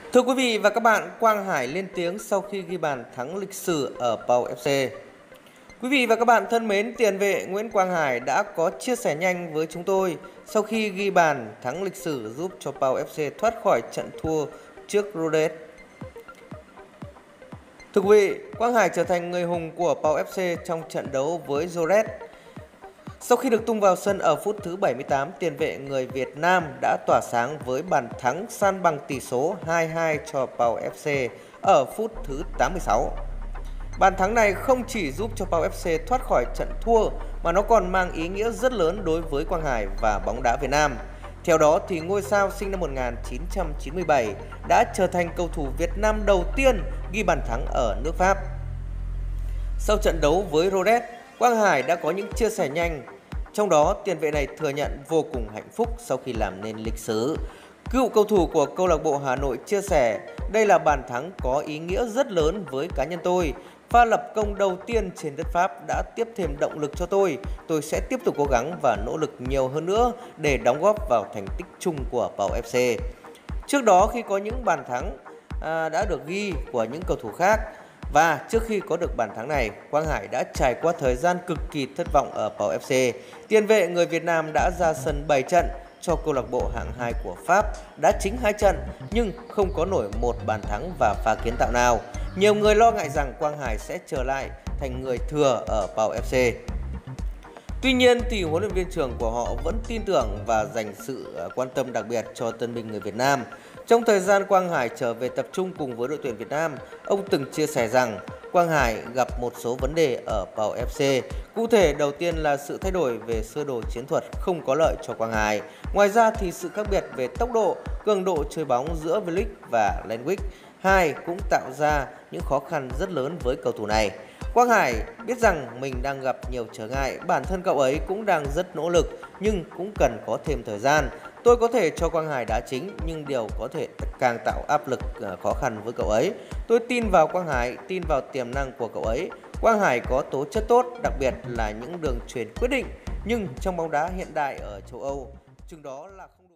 Thưa quý vị và các bạn, Quang Hải lên tiếng sau khi ghi bàn thắng lịch sử ở Pau FC. Quý vị và các bạn thân mến, tiền vệ Nguyễn Quang Hải đã có chia sẻ nhanh với chúng tôi sau khi ghi bàn thắng lịch sử giúp cho Pau FC thoát khỏi trận thua trước Rodez. Thưa quý vị, Quang Hải trở thành người hùng của Pau FC trong trận đấu với Rodez. Sau khi được tung vào sân ở phút thứ 78, tiền vệ người Việt Nam đã tỏa sáng với bàn thắng san bằng tỷ số 2-2 cho Pau FC ở phút thứ 86. Bàn thắng này không chỉ giúp cho Pau FC thoát khỏi trận thua mà nó còn mang ý nghĩa rất lớn đối với Quang Hải và bóng đá Việt Nam. Theo đó thì ngôi sao sinh năm 1997 đã trở thành cầu thủ Việt Nam đầu tiên ghi bàn thắng ở nước Pháp. Sau trận đấu với Rodez, Quang Hải đã có những chia sẻ nhanh. Trong đó, tiền vệ này thừa nhận vô cùng hạnh phúc sau khi làm nên lịch sử. Cựu cầu thủ của câu lạc bộ Hà Nội chia sẻ, đây là bàn thắng có ý nghĩa rất lớn với cá nhân tôi. Pha lập công đầu tiên trên đất Pháp đã tiếp thêm động lực cho tôi. Tôi sẽ tiếp tục cố gắng và nỗ lực nhiều hơn nữa để đóng góp vào thành tích chung của Pau FC. Trước đó khi có những bàn thắng đã được ghi của những cầu thủ khác, và trước khi có được bàn thắng này, Quang Hải đã trải qua thời gian cực kỳ thất vọng ở Pau FC. Tiền vệ người Việt Nam đã ra sân 7 trận cho câu lạc bộ hạng 2 của Pháp, đã chính 2 trận nhưng không có nổi một bàn thắng và pha kiến tạo nào. Nhiều người lo ngại rằng Quang Hải sẽ trở lại thành người thừa ở Pau FC. Tuy nhiên thì huấn luyện viên trưởng của họ vẫn tin tưởng và dành sự quan tâm đặc biệt cho tân binh người Việt Nam. Trong thời gian Quang Hải trở về tập trung cùng với đội tuyển Việt Nam, ông từng chia sẻ rằng Quang Hải gặp một số vấn đề ở Pau FC. Cụ thể đầu tiên là sự thay đổi về sơ đồ chiến thuật không có lợi cho Quang Hải. Ngoài ra thì sự khác biệt về tốc độ, cường độ chơi bóng giữa V-League và Landwick 2 cũng tạo ra những khó khăn rất lớn với cầu thủ này. Quang Hải biết rằng mình đang gặp nhiều trở ngại, bản thân cậu ấy cũng đang rất nỗ lực nhưng cũng cần có thêm thời gian. Tôi có thể cho Quang Hải đá chính nhưng điều có thể càng tạo áp lực khó khăn với cậu ấy. Tôi tin vào Quang Hải, tin vào tiềm năng của cậu ấy. Quang Hải có tố chất tốt, đặc biệt là những đường chuyền quyết định, nhưng trong bóng đá hiện đại ở châu Âu, chừng đó là không